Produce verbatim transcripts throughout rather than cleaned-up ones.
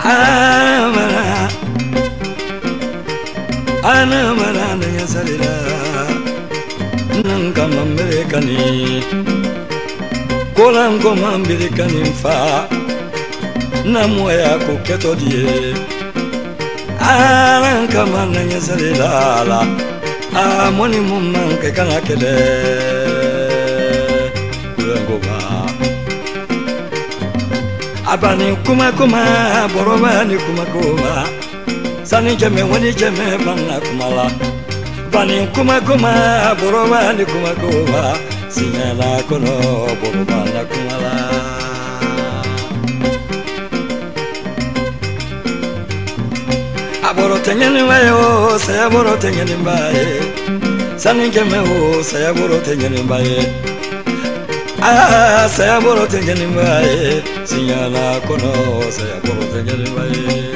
Amara Ana marana ya salila Nanka mamberekani Kolango mamberekani mfa Namoya kuketo die Ananka marana ya salila la Amoni mumanke kana kele Kulango ba Abani kuma kuma borobani kuma kuma Sani jeme wani jeme bana kumala Bani kuma kuma borobani kuma kuma Sinyala kono borobana kumala Aboro tenyeni wayo saya boro tenyeni mbaye Sani jeme ho saya boro tenyeni mbaye Ah saya boro tenyeni mbaye Sinyala kono saya boro tenyeni mbaye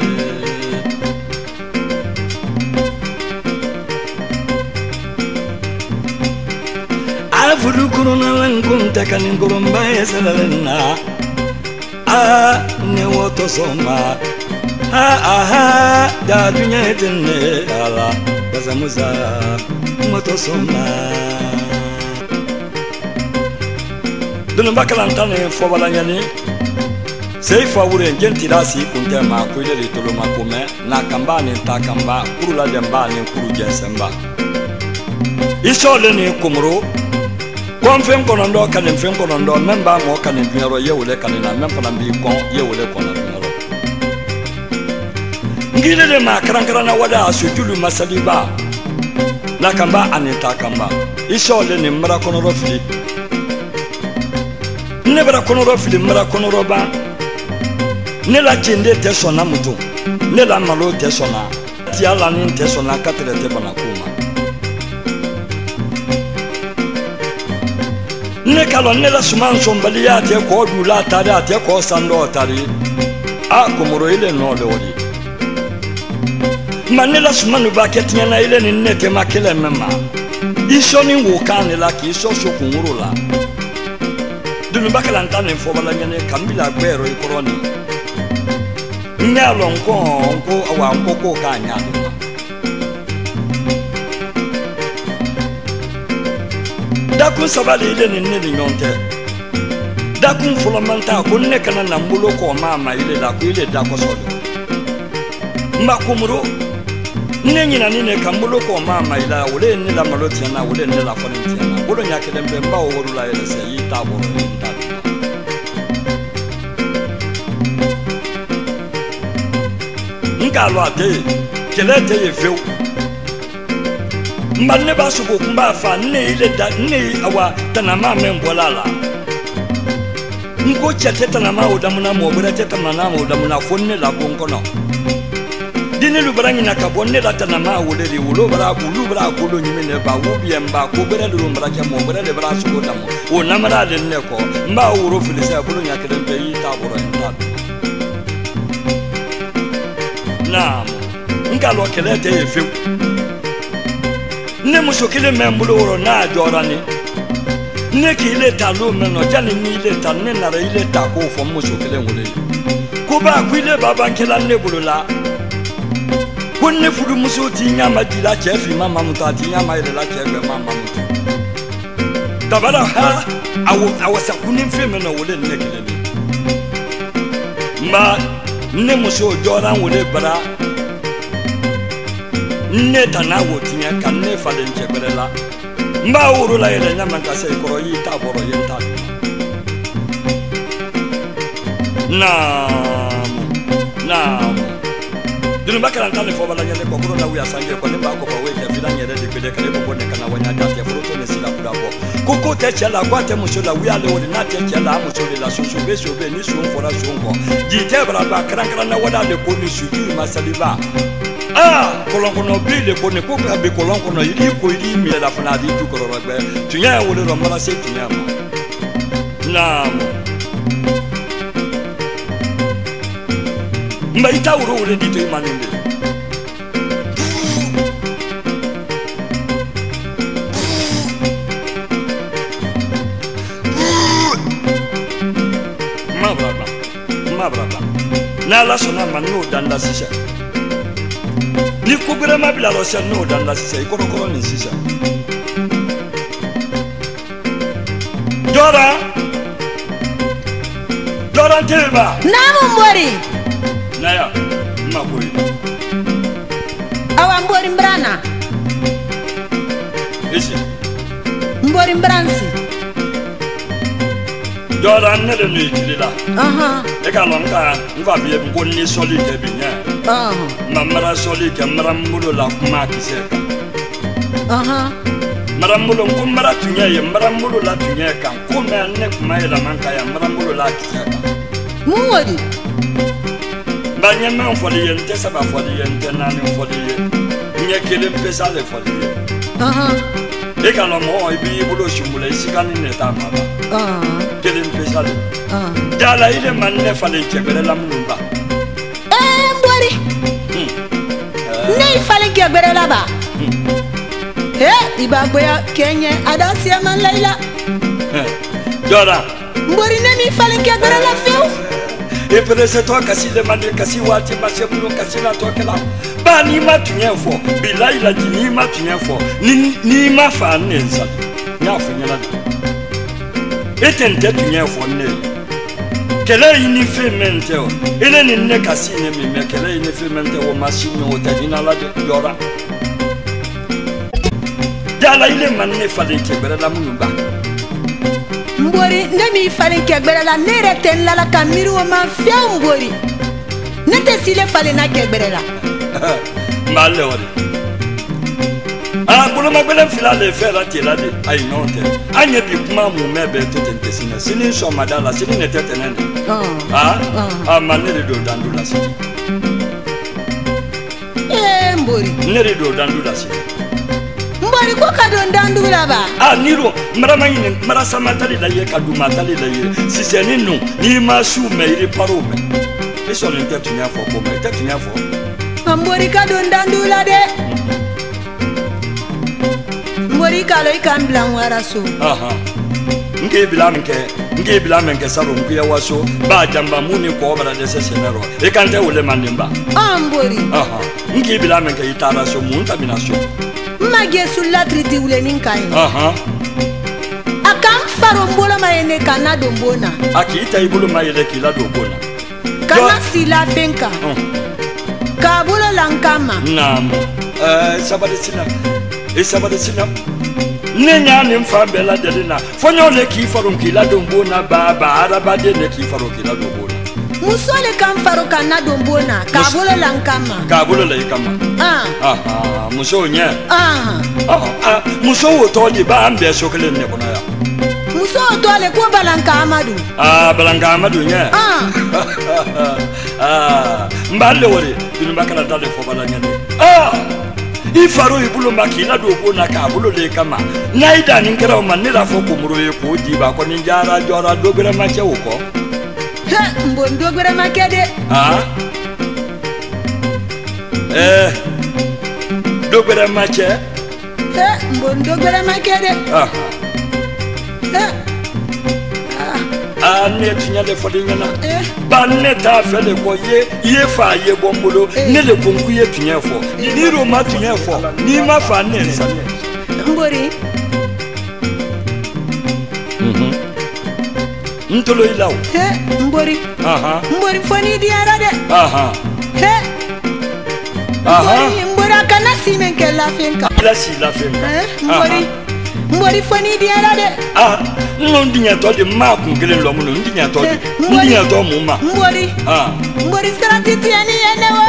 Fulu kuruna langum tekanin kurumba esalalena Ah ne woto soma Ha aha da dunya etenne ala kazamuza moto soma Dunu bakalantane fo balanyani Sei fo wure ngenti dasi kunte ma ko ile tolo makome na kamba ni takamba kurula demba ni kuru jensemba Isole ni kumro Kon fem konondo kanen fem konondo memba mo kanen dunyaro yewule kanena mempa nambi kon yewule kono dunyaro ngile de ma krankara na wada asujulu masaliba na kamba anita kamba isole ni mra kono rofili ne bra kono rofili mra kono roba ne la chinde te sona mutu ne la malo te sona ti ala ni te sona katre te bana kuma ne kalon ne la suman sombali ya te ko dula tare ate ko sando tare a komoro ile no le wori manne la suman ba ketinya na ile ni nete makele mema iso ni wo kan la ki iso so kunuru la dunu bakala ntane fo bala nyane kambila gbero ikoroni nyalo nko nko awa nko ko ka nya Dakun sabali ile ni nini nyonte Dakun fulomanta kunne kana na mbulo ko mama ile la ku ile dako sodo Makumuro Nenyi na nine kambulo ko mama ila ule ni la maloti na ule ni la fonti na Bolo nyakele mbemba o worula ile se yita boro yita Ngalo ate kelete yefeu Mane ba suko kumba fa ne ile da ne awa tanama membolala Nko chete tanama odamuna mo bura tete manama odamuna fonne la konkono Dine lu barangi na kabonne la tanama woderi wolo bara bulu bara kolo nyimene ba wobi emba ko bere lu mbara ke mo bere le bara suko damo o namara de ne ko mba woro filisa bulu nyakede mbe yi ta boro nta Na ngalo kelete yefu Ne musokile membulo woro na jorani Ne ki ile talo meno jani ni ile tanne na re ile ta ko fo musokile ngole Ko ba ku ile baba nkela ne bulula Ko ne fudu musoti nyama dila chefi mama mutati nyama ile la chefe mama mutu Tabara ha awo awasa kunin feme no wole ne kile ni Ma ne muso joran wole bara Ne tanawo tinya kan ne falen cheberela mba wuru la ile nyama kase ikoro yi ta boro yenta na na dinu bakala ntane fo bala nyane ko kuro na wi asange ko ne ba ko ko we ke bila nyere de pede kale bo ne kana wanya ta te fruto ne sila kuda ko koko te chela kwa te mushola wi ale woni na te chela mushola la shushu be shobe ni shun fora shun ko ji te bra ba krankra na wada de ko ni shuju masaliba Ah, kolonkono bile kone koka be kolonkono yidi ko yidi mi la fana di tu korora gbe tunya wole ro mala se tunya ma na mba ita wuro wole di to imanende ma braba ma braba n'ala sɔnna ma n'o danda sisan ni ko gɛrɛma bila la sisan n'o danda sisan i kɔrɔkɔrɔ nin sisan Dora Dora Teba Namu Mbori Naya Makuri Awa Mbori Mbrana Isi Mbori Mbransi Dora nele ni kilila Aha Eka longa Mva biye mboni soli kebi nye Aha Mamara soli ke mramulo la kuma kiseka Aha Maramulo kumara tunye ye maramulo la tunye kan Kume ane kuma ye la manka ya maramulo la kiseka Mwodi Banye men foli ye nte saba foli ye nte nani foli ye Nye kele mpesa le foli ye Aha Eka lo mo ibi ibulo shumule isikani neta maba Aha Kele mpesa le Aha Jala ile manne fali kebere la mnumba Eh Mbori Ne ifale kebere la ba Eh ibagboya kenye adasiya man Laila Dora Mbori ne mi ifale kebere la feu E pere se to kasi le mande kasi wati ma se bulo kasi na to kala ba ni ma tunye fo bilahi la di ni ma tunye fo ni ni ma fa ne nsa nya fo nya la e tente tunye fo ne kele ini fe mente o ele ni ne kasi ne mi me kele ini fe mente o machine o ta dina la de Dora dala ile manne fa de kebere la munumba Mbori ne mi falen kegbere la ne reten la la kamiru o ma fia Mbori ne te sile falen na kegbere la Male wali Ah bolo magbele fila le fera ti la de ay non te anye bi kuma mu mebe to tente sina sini so madala sini ne tete nene ah ah manere do dandu la sini Eh Mbori nere do dandu la sini Mbori ko ka don dandu la ba ah niro marama yin mara samatali la ye kadu matali la ye si se ni nu ni ma su me iri paro me e so le tete nya fo ko me tete nya fo Mbori ka don dandu la de Mbori ka lo ikam blan wara so aha nge bila menke nge bila menke saro nkuya waso ba jamba muni ko bara de sesenero e kante wole mandimba Ah Mbori aha nge bila menke itara so munta binaso Mage sulla triti wule ninkai aha Akam faro mbolo ma ene kana dombona akita ibulu mayele kila dobona Kana sila fenka Kabulo lankama nam eh sabade sina e sabade sina nenya ni mfa bela delina fonyo le ki faro kila dombona baba araba de le ki faro kila dombona Musole kam faro kana dombona kabulo lankama kabulo le kama Ah aha muso nya Ah ah muso wo to di ba ambe sokele ne kono ya Muso to le ko balanka Amadu ah balanka Amadu nya Ah ah mballe wore dinu bakala dale fo balanya ne ah ifaro ibulu makina do ko na ka bulo le kama naida ninkera man ne la fo ko muro ye ko di ba ko ni jara jora dogere ma che ko he mbon dogere ma kede ah eh dogere ma che he mbon dogere ma kede ah he ah ne tinya le fo dinyana eh ba ne ta fele ko ye ye fa ye bombulo ne le konku ye tinya fo ni ro ma tinya fo ni ma fa ne nsa Mbori mhm ntolo ilaw he Mbori aha Mbori foni di arade aha he aha Mbori kana simen ke la fenka la si la fenka eh Mbori Mbori foni di arade ah non dinya to de ma ku gele lo mu no dinya to de dinya to mu ma Mbori ah Mbori sarati tiani ene wa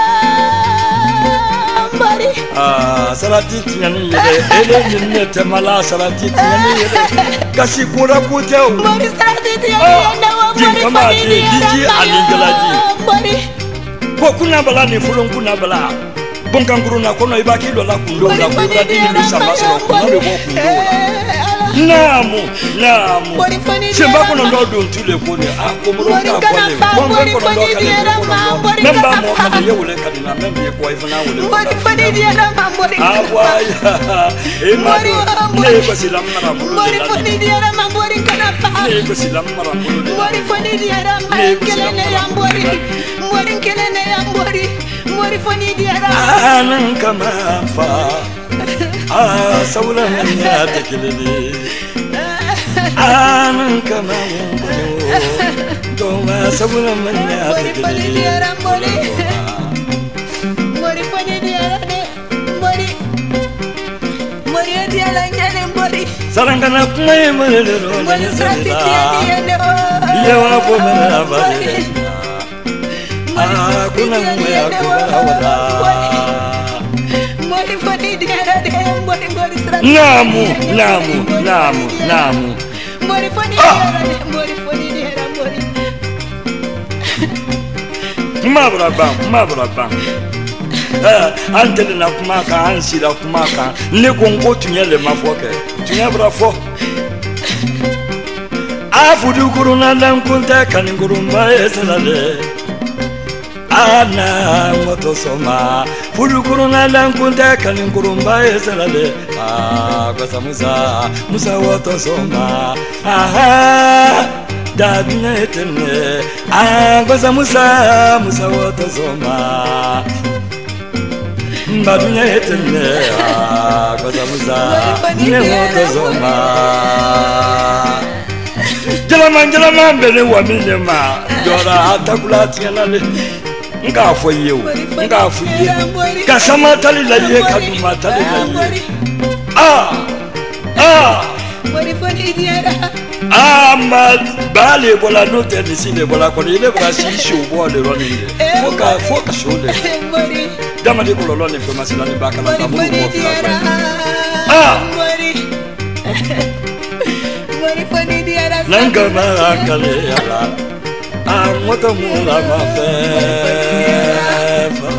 Mbori ah sarati tiani yele ele ni ne te mala sarati tiani yele kasi kura ku te o Mbori sarati tiani ene wa Mbori foni di arade Mbori ko kuna bala ni fulon kuna bala bonkan kuruna kono ibaki lo la kundo la kura di ni sama so ko no bo kundo Namu, namu. Simba kono ndo do ntule kone. Akomoro ka kone. Bongo kono ndo kane. Memba mo kane ye wole kane na memba ye kwa ifuna wole. Mori fani dia na mambori. Awaya. E mari. Ne ko silam mara bulu. Mori fani dia na mambori kana pa. Ne ko silam mara bulu. Mori fani dia na kele ne yambori. Mori kele ne yambori. Mori fani dia na. Anan kama fa. Ah, sawla ya tekilele. Anan kama wumbo. Doma sawla ya tekilele. Mori fani dia na. Mori. Mori dia la nyane mori. Sarangana kumai malero. Mori sati dia dia ne. Yewa po mena bale. Ah, kuna mwe akubara wala. Mori fani dia na. Mori mori sati. Namu, namu, namu, namu. Mori fani dia na. Mori fani dia na mori. Mabra bang, mabra bang. Eh, antele na kumaka, ansi la kumaka. Ne kongo tunyele mafoke. Tunyabra fo. Afudu kuruna lankunta kaningurumba esalale. Ana moto soma. Fudu kuruna lankunta kaningurumba esalale. Ah, kwa musa, musa woto soma. Aha. Dabinya etene. Ah, kwa musa, musa woto soma. Badunya etene. Ah, kwa musa, ne woto soma. Jalaman jalaman bene wa minema dora atakula tiyanale nga fo yew nga fo ye ka sama tali la ye ka duma tali la ye ah ah Mori fani diara ah ma bale bola no te disile bola ko ile bra si sho bo le roni fo ka fo ka sho le Mori dama de ko lo le ko masila ni baka na tabu Mori ko diara ah Mori Mori fani diara Nanga makale ala Amota mula mafefa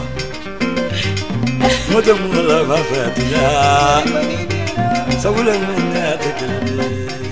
Mota mula mafefa Sabula mwenye tekele